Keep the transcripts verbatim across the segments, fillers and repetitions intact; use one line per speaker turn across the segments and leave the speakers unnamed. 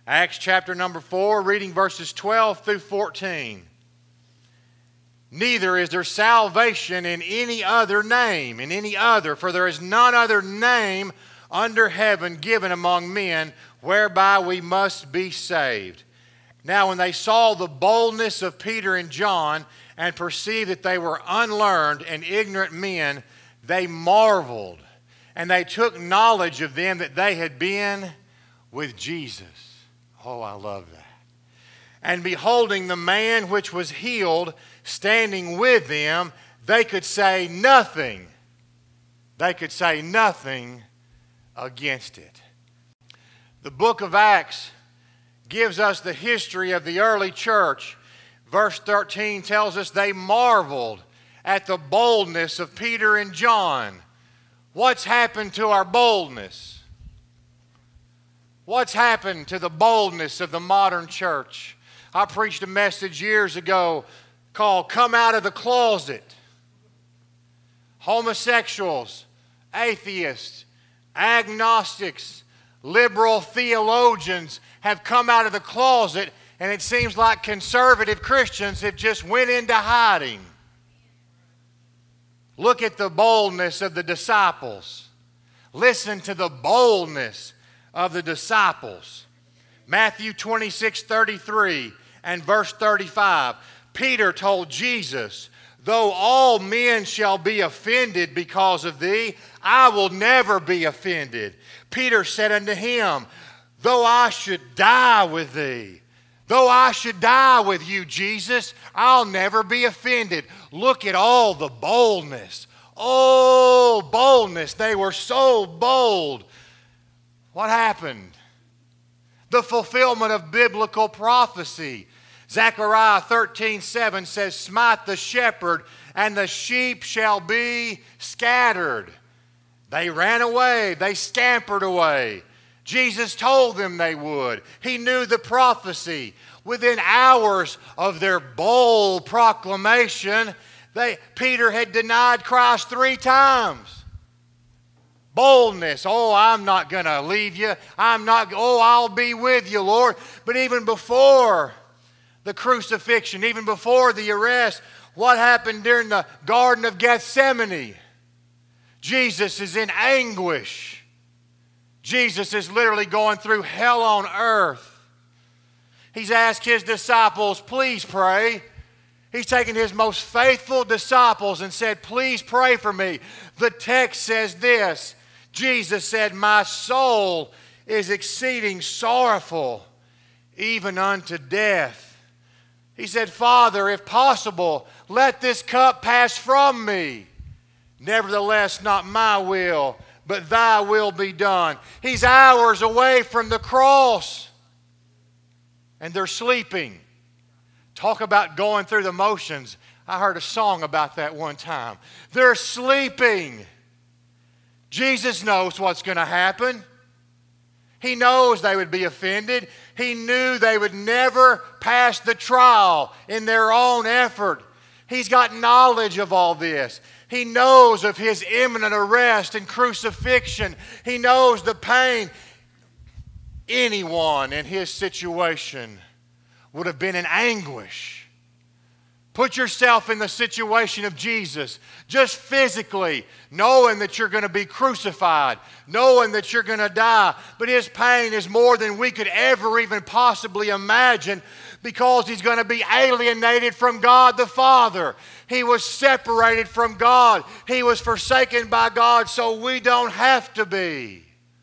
Acts chapter number four, reading verses twelve through fourteen. Neither is there salvation in any other name, in any other, for there is none other name under heaven given among men whereby we must be saved. Now when they saw the boldness of Peter and John and perceived that they were unlearned and ignorant men, they marveled, and they took knowledge of them that they had been with Jesus. Oh, I love that. And beholding the man which was healed standing with them, they could say nothing. They could say nothing against it. The book of Acts gives us the history of the early church. Verse thirteen tells us they marveled at the boldness of Peter and John. What's happened to our boldness? What's happened to the boldness of the modern church? I preached a message years ago called Come Out of the Closet. Homosexuals, atheists, agnostics, liberal theologians have come out of the closet, and it seems like conservative Christians have just went into hiding. Look at the boldness of the disciples. Listen to the boldness of the disciples. Matthew twenty-six, thirty-three and verse thirty-five. Peter told Jesus, though all men shall be offended because of thee, I will never be offended. Peter said unto him, though I should die with thee, though I should die with you, Jesus, I'll never be offended. Look at all the boldness. Oh, boldness. They were so bold. What happened? The fulfillment of biblical prophecy. Zechariah thirteen, seven says, smite the shepherd, and the sheep shall be scattered. They ran away. They scampered away. Jesus told them they would. He knew the prophecy. Within hours of their bold proclamation, they, Peter had denied Christ three times. Boldness. Oh, I'm not going to leave you. I'm not, oh, I'll be with you, Lord. But even before the crucifixion, even before the arrest, what happened during the Garden of Gethsemane? Jesus is in anguish. Jesus is literally going through hell on earth. He's asked his disciples, please pray. He's taken his most faithful disciples and said, please pray for me. The text says this. Jesus said, my soul is exceeding sorrowful, even unto death. He said, Father, if possible, let this cup pass from me. Nevertheless, not my will, but thy will be done. He's hours away from the cross, and they're sleeping. Talk about going through the motions. I heard a song about that one time. They're sleeping. Jesus knows what's going to happen. He knows they would be offended. He knew they would never pass the trial in their own effort. He's got knowledge of all this. He knows of his imminent arrest and crucifixion. He knows the pain. Anyone in his situation would have been in anguish. Put yourself in the situation of Jesus, just physically, knowing that you're going to be crucified, knowing that you're going to die. But his pain is more than we could ever even possibly imagine, because he's going to be alienated from God the Father. He was separated from God. He was forsaken by God, so we don't have to be.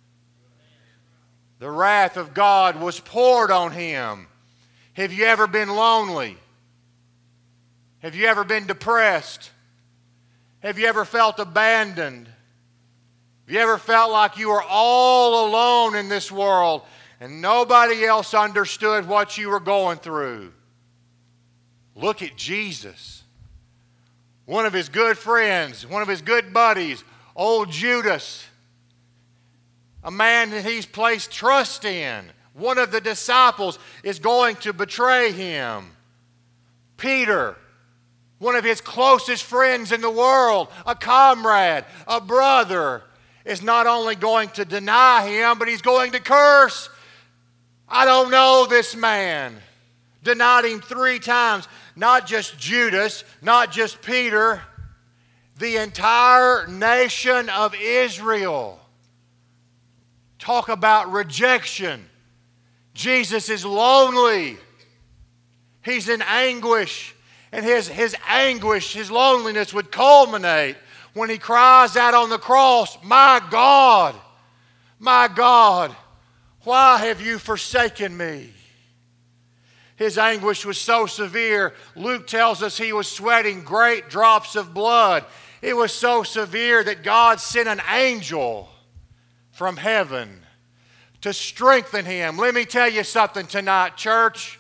The wrath of God was poured on him. Have you ever been lonely? Have you ever been depressed? Have you ever felt abandoned? Have you ever felt like you were all alone in this world and nobody else understood what you were going through? Look at Jesus. One of his good friends, one of his good buddies, old Judas, a man that he's placed trust in, one of the disciples, is going to betray him. Peter, one of his closest friends in the world, a comrade, a brother, is not only going to deny him, but he's going to curse I don't know this man. Denied him three times. Not just Judas, not just Peter, the entire nation of Israel. Talk about rejection. Jesus is lonely. He's in anguish. And his, his anguish, his loneliness would culminate when he cries out on the cross, "My God, my God, why have you forsaken me?" His anguish was so severe, Luke tells us he was sweating great drops of blood. It was so severe that God sent an angel from heaven to strengthen him. Let me tell you something tonight, church.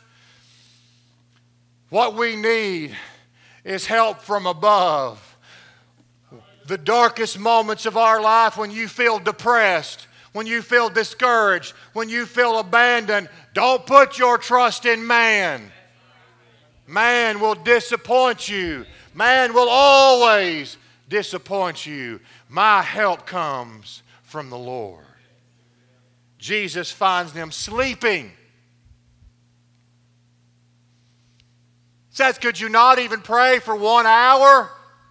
What we need is help from above. The darkest moments of our life, when you feel depressed, when you feel discouraged, when you feel abandoned, don't put your trust in man. Man will disappoint you. Man will always disappoint you. My help comes from the Lord. Jesus finds them sleeping. Says, could you not even pray for one hour?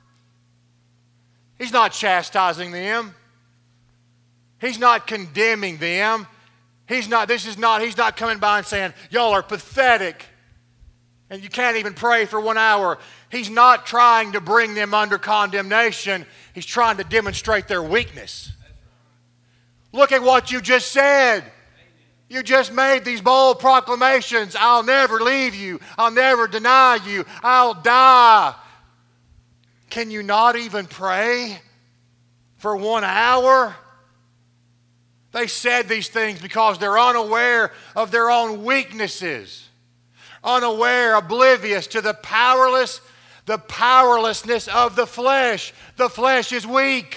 He's not chastising them. He's not condemning them. He's not, this is not, he's not coming by and saying, y'all are pathetic and you can't even pray for one hour. He's not trying to bring them under condemnation. He's trying to demonstrate their weakness. Look at what you just said. You just made these bold proclamations. I'll never leave you. I'll never deny you. I'll die. Can you not even pray for one hour? They said these things because they're unaware of their own weaknesses. Unaware, oblivious to the powerless, the powerlessness of the flesh. The flesh is weak.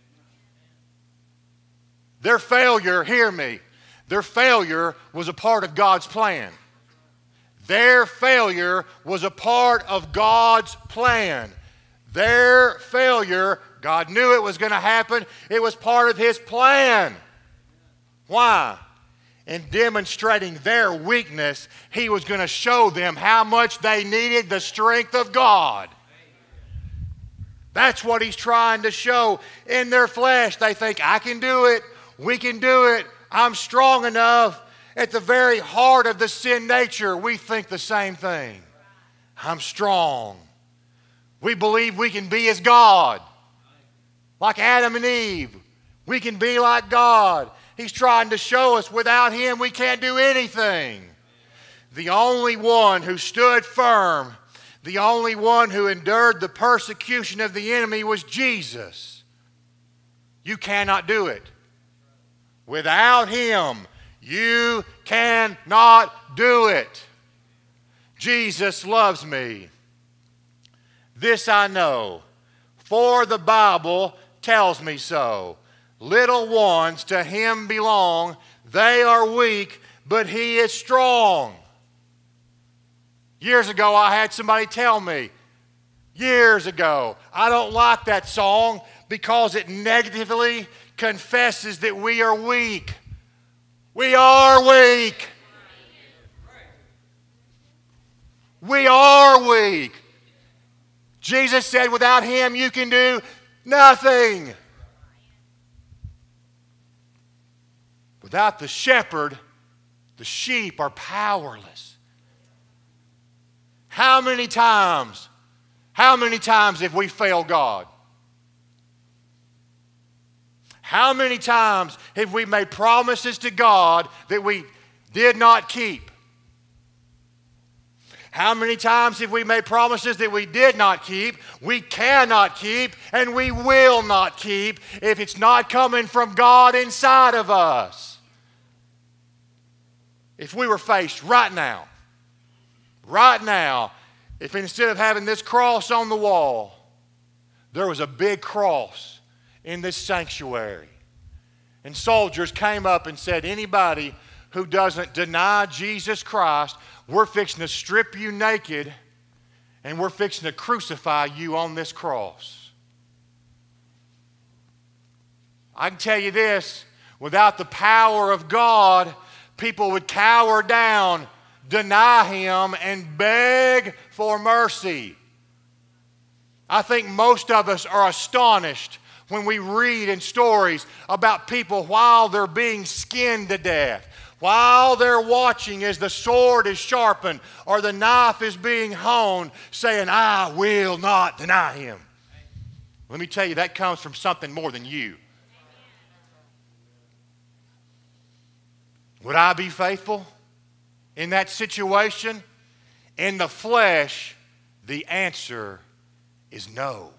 Their failure, hear me, their failure was a part of God's plan. Their failure was a part of God's plan. Their failure, God knew it was going to happen. It was part of His plan. Why? In demonstrating their weakness, He was going to show them how much they needed the strength of God. That's what He's trying to show. In their flesh, they think, I can do it. We can do it. I'm strong enough. At the very heart of the sin nature, we think the same thing. I'm strong. We believe we can be as God. Like Adam and Eve. We can be like God. He's trying to show us without Him we can't do anything. The only one who stood firm, the only one who endured the persecution of the enemy was Jesus. You cannot do it. Without Him, you cannot do it. Jesus loves me. This I know, for the Bible tells me so. Little ones to Him belong. They are weak, but He is strong. Years ago, I had somebody tell me, years ago, I don't like that song because it negatively confesses that we are weak. We are weak. We are weak. Jesus said, without Him you can do nothing. Without the shepherd, the sheep are powerless. How many times, how many times have we failed God? How many times have we made promises to God that we did not keep? How many times have we made promises that we did not keep, we cannot keep, and we will not keep if it's not coming from God inside of us? If we were faced right now, right now, if instead of having this cross on the wall, there was a big cross in this sanctuary, and soldiers came up and said, anybody who doesn't deny Jesus Christ, we're fixing to strip you naked and we're fixing to crucify you on this cross. I can tell you this, without the power of God, people would cower down, deny him, and beg for mercy. I think most of us are astonished when we read in stories about people while they're being skinned to death, while they're watching as the sword is sharpened or the knife is being honed, saying, I will not deny him. Let me tell you, that comes from something more than you. Would I be faithful in that situation? In the flesh, the answer is no.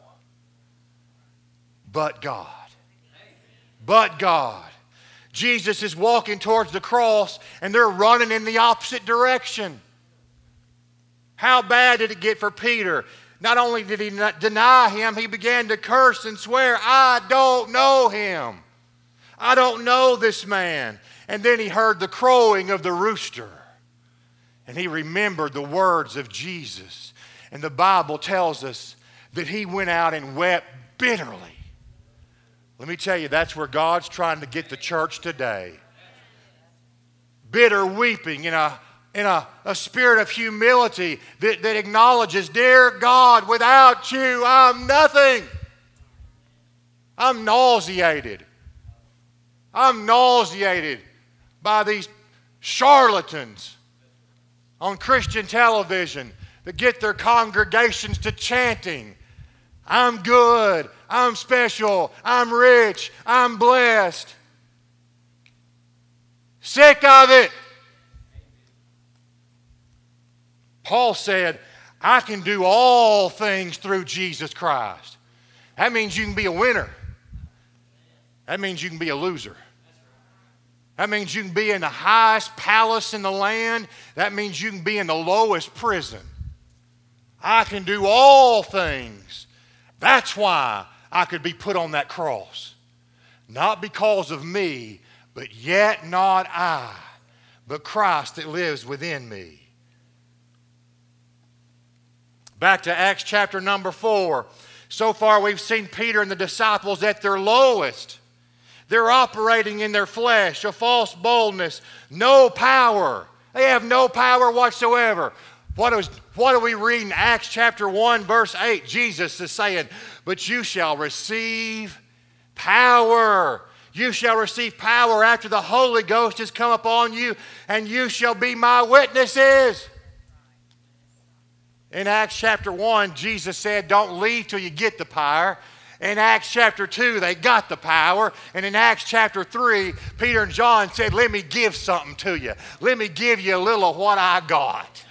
But God. But God. Jesus is walking towards the cross and they're running in the opposite direction. How bad did it get for Peter? Not only did he not deny him, he began to curse and swear, I don't know him. I don't know this man. And then he heard the crowing of the rooster. And he remembered the words of Jesus. And the Bible tells us that he went out and wept bitterly. Let me tell you, that's where God's trying to get the church today. Bitter weeping in a, in a, a spirit of humility that, that acknowledges, dear God, without you, I'm nothing. I'm nauseated. I'm nauseated by these charlatans on Christian television that get their congregations to chanting, I'm good, I'm special, I'm rich, I'm blessed. Sick of it. Paul said, I can do all things through Jesus Christ. That means you can be a winner. That means you can be a loser. That means you can be in the highest palace in the land. That means you can be in the lowest prison. I can do all things. That's why I could be put on that cross. Not because of me, but yet not I, but Christ that lives within me. Back to Acts chapter number four. So far we've seen Peter and the disciples at their lowest. They're operating in their flesh, a false boldness, no power. They have no power whatsoever. What, is, what do we read in Acts chapter one, verse eight? Jesus is saying, but you shall receive power. You shall receive power after the Holy Ghost has come upon you, and you shall be my witnesses. In Acts chapter one, Jesus said, don't leave till you get the power. In Acts chapter two, they got the power. And in Acts chapter three, Peter and John said, let me give something to you. Let me give you a little of what I got.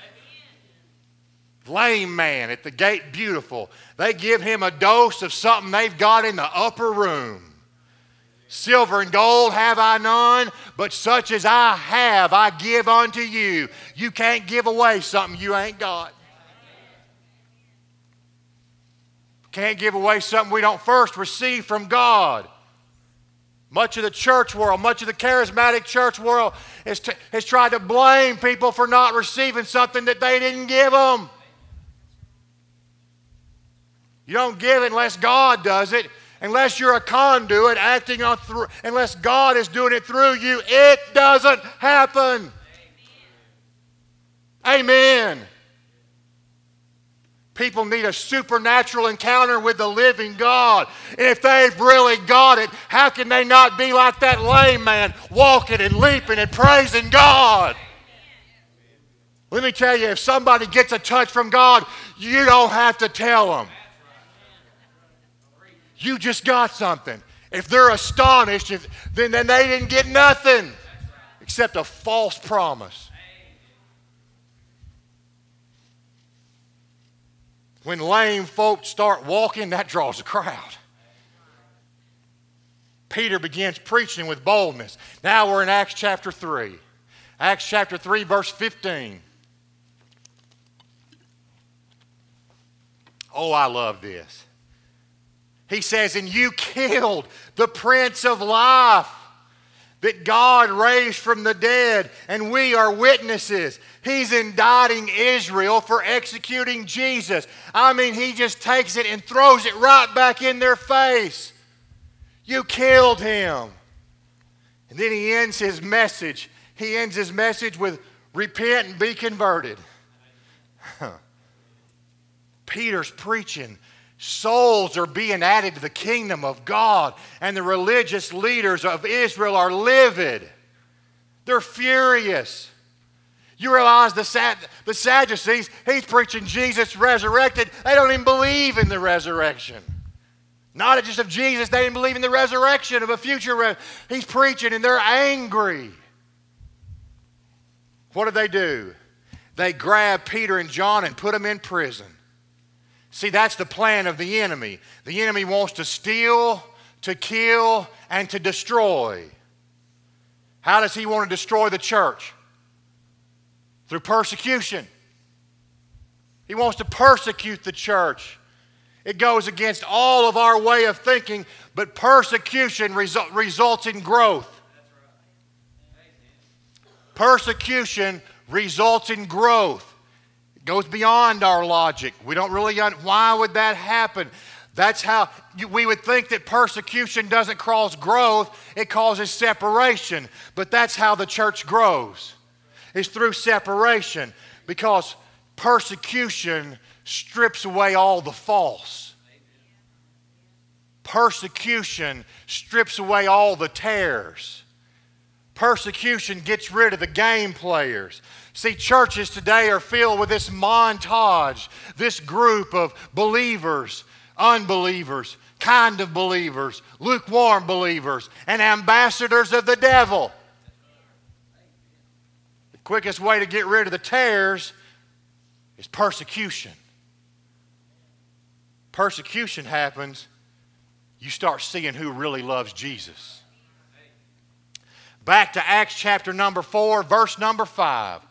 Lame man at the gate beautiful. They give him a dose of something they've got in the upper room. Silver and gold have I none, but such as I have I give unto you. You can't give away something you ain't got. Can't give away something we don't first receive from God. Much of the church world, much of the charismatic church world has, t- has tried to blame people for not receiving something that they didn't give them. You don't give it unless God does it. Unless you're a conduit acting on through, unless God is doing it through you, it doesn't happen. Amen. Amen. People need a supernatural encounter with the living God. And if they've really got it, how can they not be like that lame man, walking and leaping and praising God? Let me tell you, if somebody gets a touch from God, you don't have to tell them. You just got something. If they're astonished, if, then, then they didn't get nothing except a false promise. When lame folk start walking, that draws a crowd. Peter begins preaching with boldness. Now we're in Acts chapter three. Acts chapter three, verse fifteen. Oh, I love this. He says, and you killed the Prince of Life that God raised from the dead, and we are witnesses. He's indicting Israel for executing Jesus. I mean, he just takes it and throws it right back in their face. You killed him. And then he ends his message. he ends his message with, repent and be converted. Peter's preaching. Souls are being added to the kingdom of God, and the religious leaders of Israel are livid. They're furious. You realize the, Sad- the Sadducees, he's preaching Jesus resurrected. They don't even believe in the resurrection. Not just of Jesus, they didn't believe in the resurrection of a future. Re- he's preaching and they're angry. What do they do? They grab Peter and John and put them in prison. See, that's the plan of the enemy. The enemy wants to steal, to kill, and to destroy. How does he want to destroy the church? Through persecution. He wants to persecute the church. It goes against all of our way of thinking, but persecution result, results in growth. Persecution results in growth. It goes beyond our logic. We don't really, un- why would that happen? That's how, you, we would think that persecution doesn't cause growth, it causes separation. But that's how the church grows. It's through separation, because persecution strips away all the false. Persecution strips away all the tares. Persecution gets rid of the game players. See, churches today are filled with this montage, this group of believers, unbelievers, kind of believers, lukewarm believers, and ambassadors of the devil. The quickest way to get rid of the tares is persecution. Persecution happens, you start seeing who really loves Jesus. Back to Acts chapter number four, verse number five.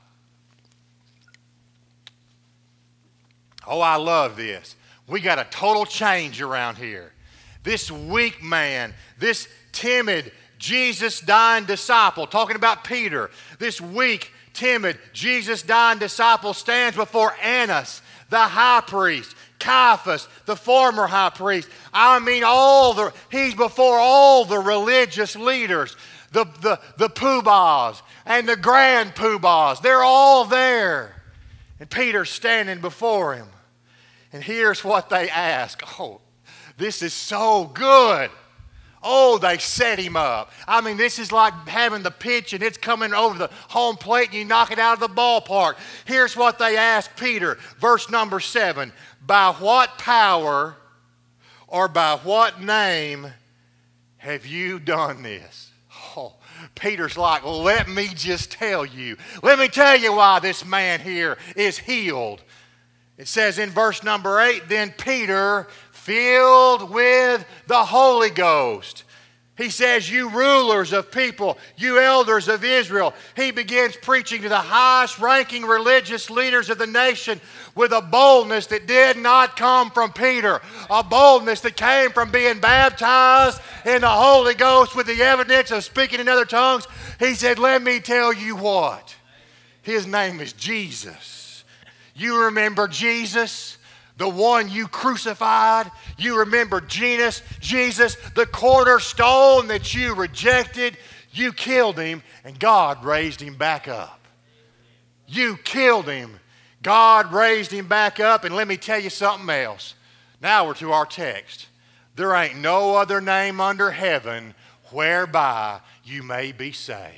Oh, I love this. We got a total change around here. This weak man, this timid, Jesus-dying disciple, talking about Peter, this weak, timid, Jesus-dying disciple stands before Annas, the high priest, Caiaphas, the former high priest. I mean, all the, he's before all the religious leaders, the, the, the poobahs and the grand poobahs. They're all there. And Peter's standing before him. And here's what they ask. Oh, this is so good. Oh, they set him up. I mean, this is like having the pitch and it's coming over the home plate and you knock it out of the ballpark. Here's what they ask Peter, verse number seven. By what power or by what name have you done this? Oh, Peter's like, well, let me just tell you. Let me tell you why this man here is healed. It says in verse number eight, then Peter, filled with the Holy Ghost. He says, you rulers of people, you elders of Israel. He begins preaching to the highest ranking religious leaders of the nation with a boldness that did not come from Peter. A boldness that came from being baptized in the Holy Ghost with the evidence of speaking in other tongues. He said, let me tell you what. His name is Jesus. You remember Jesus, the one you crucified. You remember Jesus, Jesus, the cornerstone that you rejected. You killed him, and God raised him back up. You killed him. God raised him back up, and let me tell you something else. Now we're to our text. There ain't no other name under heaven whereby you may be saved.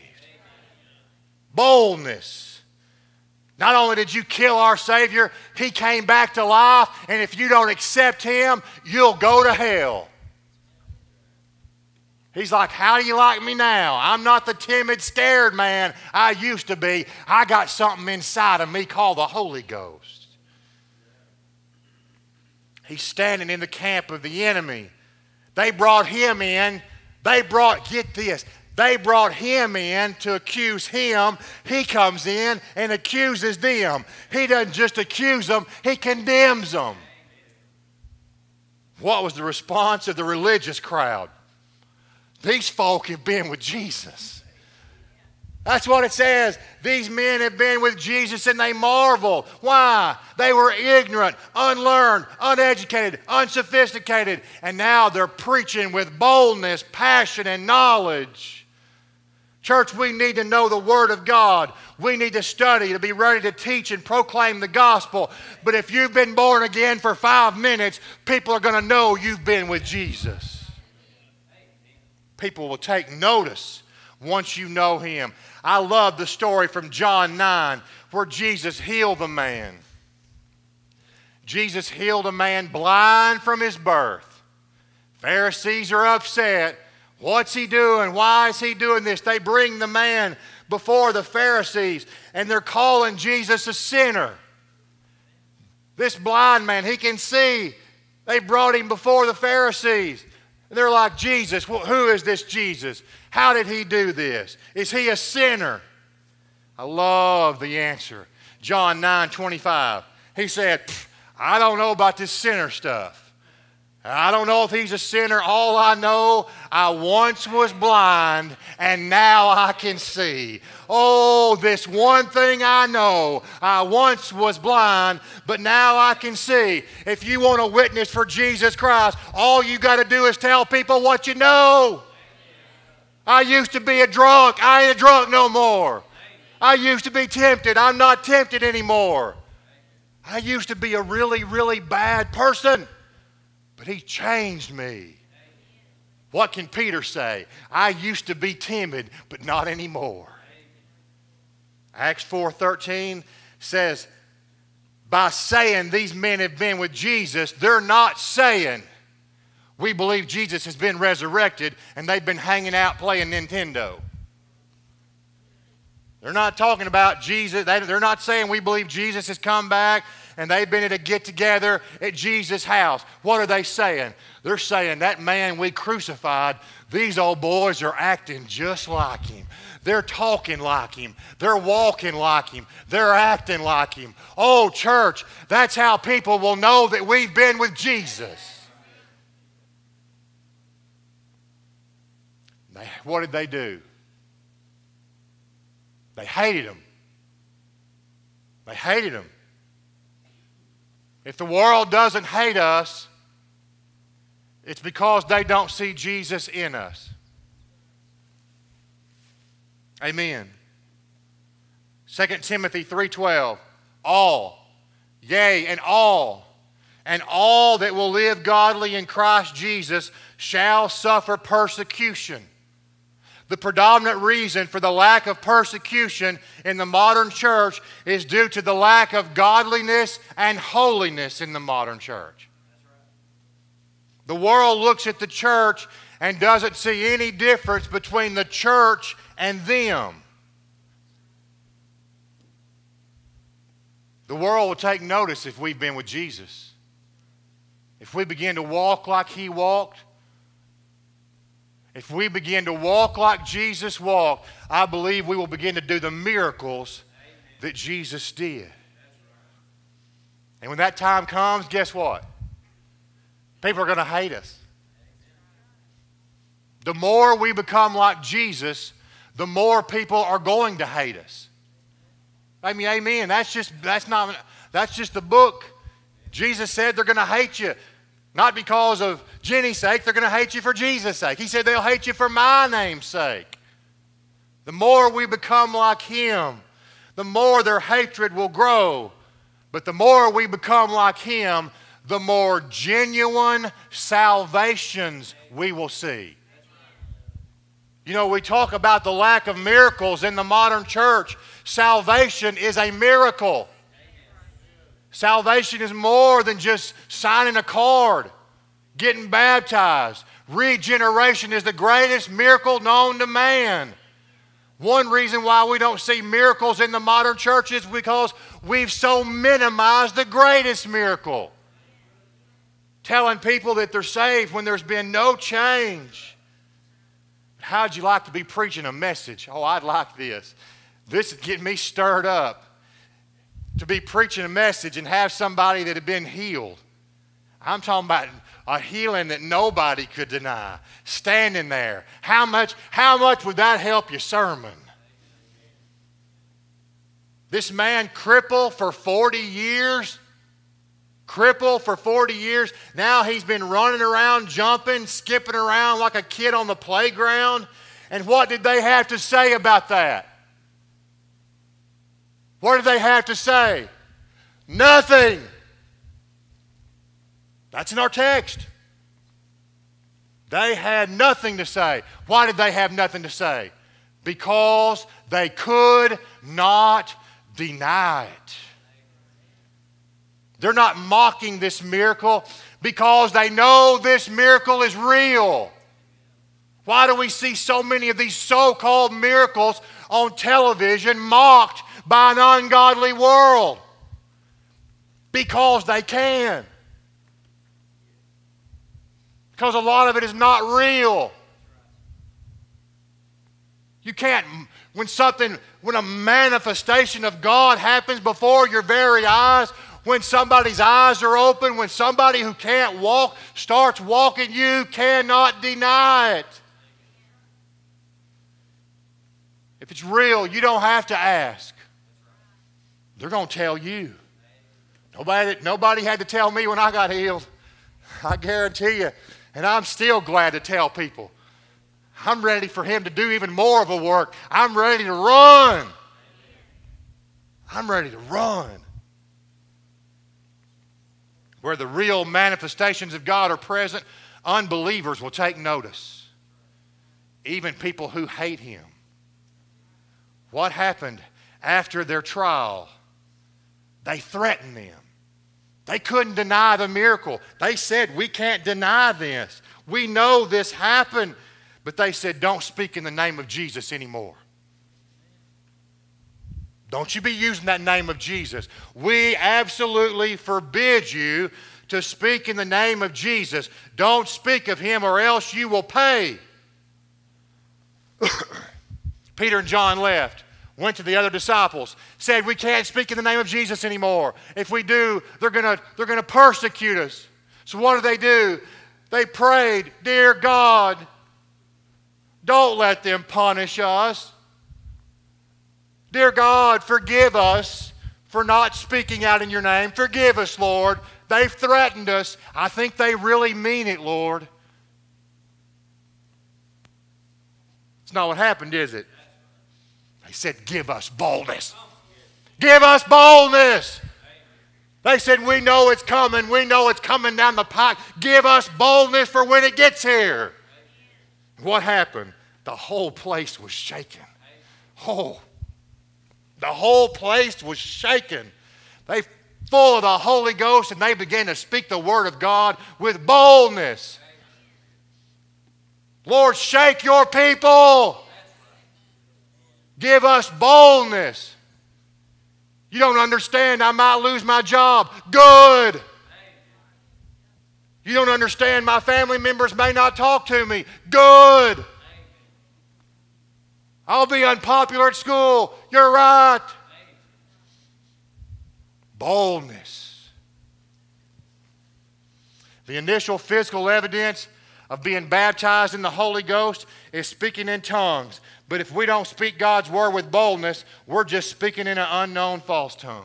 Boldness. Not only did you kill our Savior, he came back to life, and if you don't accept him, you'll go to hell. He's like, how do you like me now? I'm not the timid, scared man I used to be. I got something inside of me called the Holy Ghost. He's standing in the camp of the enemy. They brought him in. They brought, get this, they brought him in to accuse him. He comes in and accuses them. He doesn't just accuse them, he condemns them. What was the response of the religious crowd? These folk have been with Jesus. That's what it says. These men have been with Jesus and they marvel. Why? They were ignorant, unlearned, uneducated, unsophisticated, and now they're preaching with boldness, passion, and knowledge. Church, we need to know the Word of God. We need to study to be ready to teach and proclaim the gospel. But if you've been born again for five minutes, people are going to know you've been with Jesus. People will take notice once you know Him. I love the story from John nine where Jesus healed the man. Jesus healed a man blind from his birth. Pharisees are upset. What's he doing? Why is he doing this? They bring the man before the Pharisees, and they're calling Jesus a sinner. This blind man, he can see. They brought him before the Pharisees. And they're like, Jesus, well, who is this Jesus? How did he do this? Is he a sinner? I love the answer. John nine twenty-five. He said, I don't know about this sinner stuff. I don't know if he's a sinner. All I know, I once was blind and now I can see. Oh, this one thing I know. I once was blind, but now I can see. If you want to witness for Jesus Christ, all you got to do is tell people what you know. I used to be a drunk. I ain't a drunk no more. I used to be tempted. I'm not tempted anymore. I used to be a really, really bad person. But He changed me. What can Peter say? I used to be timid, but not anymore. Acts four thirteen says, by saying these men have been with Jesus, they're not saying we believe Jesus has been resurrected and they've been hanging out playing Nintendo. They're not talking about Jesus. They're not saying we believe Jesus has come back and they've been at a get-together at Jesus' house. What are they saying? They're saying that man we crucified, these old boys are acting just like him. They're talking like him. They're walking like him. They're acting like him. Oh, church, that's how people will know that we've been with Jesus. They, what did they do? They hated him. They hated him. If the world doesn't hate us, it's because they don't see Jesus in us. Amen. Second Timothy three twelve. All, yea, and all, and all that will live godly in Christ Jesus shall suffer persecution. The predominant reason for the lack of persecution in the modern church is due to the lack of godliness and holiness in the modern church. The world looks at the church and doesn't see any difference between the church and them. The world will take notice if we've been with Jesus. If we begin to walk like He walked, if we begin to walk like Jesus walked, I believe we will begin to do the miracles that Jesus did. And when that time comes, guess what? People are going to hate us. The more we become like Jesus, the more people are going to hate us. I mean, amen. That's just, that's not, that's just the book. Jesus said they're going to hate you. Not because of Jenny's sake, they're going to hate you for Jesus' sake. He said they'll hate you for my name's sake. The more we become like Him, the more their hatred will grow. But the more we become like Him, the more genuine salvations we will see. You know, we talk about the lack of miracles in the modern church. Salvation is a miracle. Salvation is more than just signing a card, getting baptized. Regeneration is the greatest miracle known to man. One reason why we don't see miracles in the modern church is because we've so minimized the greatest miracle. Telling people that they're saved when there's been no change. How'd you like to be preaching a message? Oh, I'd like this. This is getting me stirred up. To be preaching a message and have somebody that had been healed. I'm talking about a healing that nobody could deny. Standing there. How much, how much would that help your sermon? This man crippled for forty years. Crippled for forty years. Now he's been running around, jumping, skipping around like a kid on the playground. And what did they have to say about that? What did they have to say? Nothing. That's in our text. They had nothing to say. Why did they have nothing to say? Because they could not deny it. They're not mocking this miracle because they know this miracle is real. Why do we see so many of these so-called miracles on television mocked by an ungodly world? Because they can. Because a lot of it is not real. You can't, when something, when a manifestation of God happens before your very eyes, when somebody's eyes are open, when somebody who can't walk starts walking, you cannot deny it. If it's real, you don't have to ask. They're going to tell you. Nobody, nobody had to tell me when I got healed. I guarantee you. And I'm still glad to tell people. I'm ready for Him to do even more of a work. I'm ready to run. I'm ready to run. Where the real manifestations of God are present, unbelievers will take notice. Even people who hate Him. What happened after their trial? They threatened them. They couldn't deny the miracle. They said, we can't deny this. We know this happened. But they said, don't speak in the name of Jesus anymore. Don't you be using that name of Jesus. We absolutely forbid you to speak in the name of Jesus. Don't speak of Him or else you will pay. Peter and John left. Went to the other disciples, said, we can't speak in the name of Jesus anymore. If we do, they're going to they're going to persecute us. So what did they do? They prayed, dear God, don't let them punish us. Dear God, forgive us for not speaking out in your name. Forgive us, Lord. They've threatened us. I think they really mean it, Lord. It's not what happened, is it? They said, give us boldness. Give us boldness. They said, we know it's coming. We know it's coming down the pike. Give us boldness for when it gets here. What happened? The whole place was shaken. Oh, the whole place was shaken. They full of the Holy Ghost, and they began to speak the word of God with boldness. Lord, shake your people. Give us boldness. You don't understand, I might lose my job. Good. You don't understand, my family members may not talk to me. Good. I'll be unpopular at school. You're right. Boldness. The initial physical evidence of being baptized in the Holy Ghost is speaking in tongues. But if we don't speak God's word with boldness, we're just speaking in an unknown false tongue.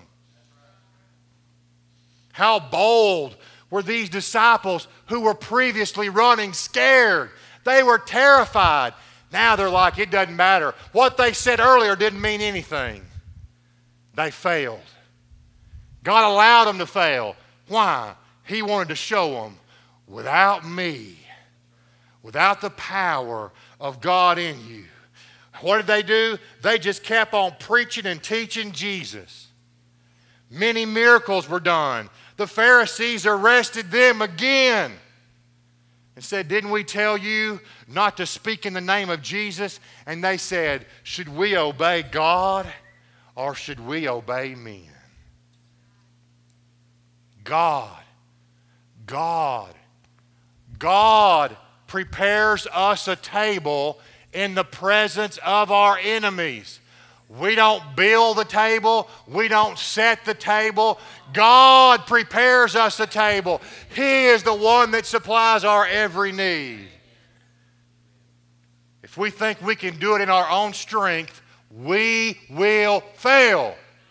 How bold were these disciples who were previously running scared? They were terrified. Now they're like, it doesn't matter. What they said earlier didn't mean anything. They failed. God allowed them to fail. Why? He wanted to show them, without me, without the power of God in you, what did they do? They just kept on preaching and teaching Jesus. Many miracles were done. The Pharisees arrested them again and said, didn't we tell you not to speak in the name of Jesus? And they said, should we obey God or should we obey men? God, God, God prepares us a table in the presence of our enemies. We don't build the table. We don't set the table. God prepares us a table. He is the one that supplies our every need. If we think we can do it in our own strength, we will fail.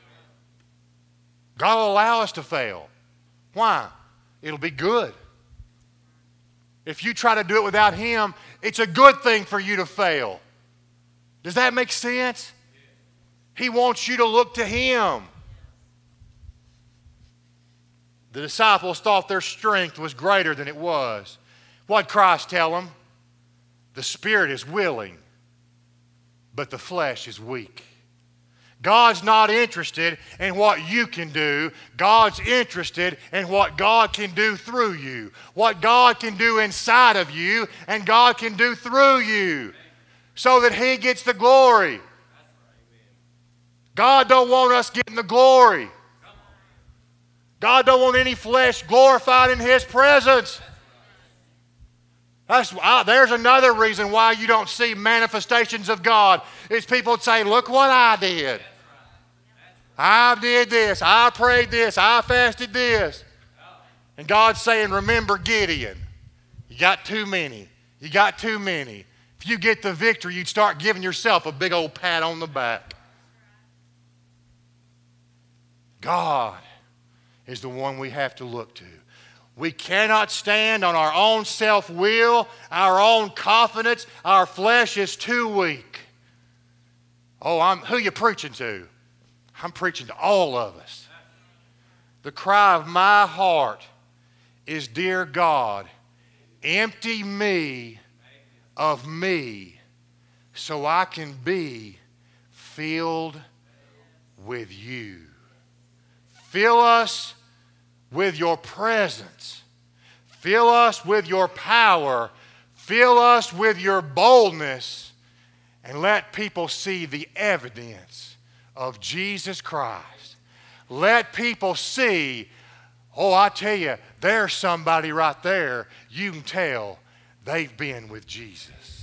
God will allow us to fail. Why? It'll be good. If you try to do it without Him, it's a good thing for you to fail. Does that make sense? He wants you to look to Him. The disciples thought their strength was greater than it was. What did Christ tell them? The spirit is willing, but the flesh is weak. God's not interested in what you can do. God's interested in what God can do through you. What God can do inside of you and God can do through you so that He gets the glory. God don't want us getting the glory. God don't want any flesh glorified in His presence. That's, uh, there's another reason why you don't see manifestations of God. Is people say, look what I did. I did this. I prayed this. I fasted this. And God's saying, remember Gideon. You got too many. You got too many. If you get the victory, you'd start giving yourself a big old pat on the back. God is the one we have to look to. We cannot stand on our own self-will, our own confidence. Our flesh is too weak. Oh, I'm, who you preaching to? I'm preaching to all of us. The cry of my heart is, dear God, empty me of me so I can be filled with you. Fill us with your presence. Fill us with your power. Fill us with your boldness. And let people see the evidence of Jesus Christ. Let people see, oh, I tell you, there's somebody right there, you can tell they've been with Jesus.